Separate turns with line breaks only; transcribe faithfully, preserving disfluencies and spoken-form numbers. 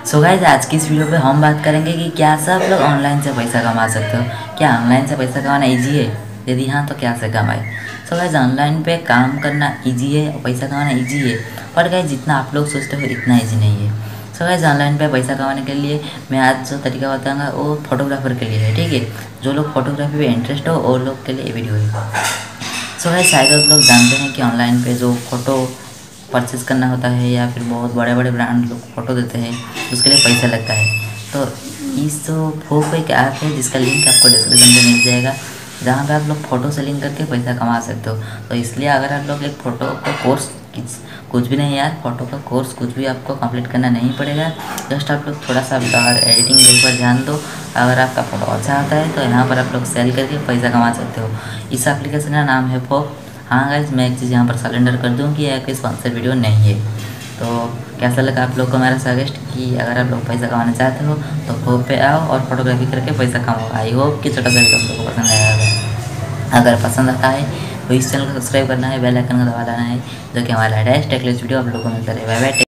So guys, आज की इस वीडियो पे हम बात करेंगे कि क्या सब लोग ऑनलाइन से पैसा कमा सकते हो। क्या ऑनलाइन से पैसा कमाना इजी है? यदि हाँ तो क्या से कमाए। सो गाइस, ऑनलाइन पे काम करना इजी है और पैसा कमाना इजी है, पर गाइस जितना आप लोग सोचते हो इतना इजी नहीं है। सो गाइस, ऑनलाइन पे पैसा कमाने के लिए मैं आज जो तरीका बताऊँगा वो फोटोग्राफर के लिए है, ठीक है। जो लोग फोटोग्राफी में इंटरेस्ट हो वो लोग के लिए ये वीडियो है। सो गाइस, शायद आप लोग जानते हैं कि ऑनलाइन पे जो फ़ोटो परचेज़ करना होता है या फिर बहुत बड़े बड़े ब्रांड लोग फ़ोटो देते हैं, उसके लिए पैसा लगता है। तो इस जो फोक एक ऐप है जिसका लिंक आपको डिस्क्रिप्शन में मिल जाएगा, जहाँ पे आप लोग फ़ोटो सेलिंग करके पैसा कमा सकते हो। तो इसलिए अगर आप लोग एक फ़ोटो का कोर्स कुछ भी नहीं यार, फ़ोटो का कोर्स कुछ भी आपको कंप्लीट करना नहीं पड़ेगा। जस्ट आप लोग थोड़ा सा अगर एडिटिंग के ऊपर ध्यान दो, अगर आपका फ़ोटो अच्छा आता है तो यहाँ पर आप लोग सेल करके पैसा कमा सकते हो। इस एप्लीकेशन का नाम है फोक। हाँ गाइस, मैं एक चीज़ यहाँ पर सरेंडर कर दूँ कि यह कोई स्पॉन्सर वीडियो नहीं है। तो कैसा लगा आप लोग को मेरा सजेस्ट कि अगर आप लोग पैसा कमाना चाहते हो तो फोक पे आओ और फोटोग्राफी करके पैसा कमाओ। आई होप कि छोटा सा वीडियो आप लोग को पसंद आया होगा। अगर पसंद आता है तो इस चैनल को सब्सक्राइब करना है, बेल आइकन को दबा देना है, जो कि हमारा लेटेस्ट टेक्निकल वीडियो आप लोगों को मिलता रहे। Bye bye.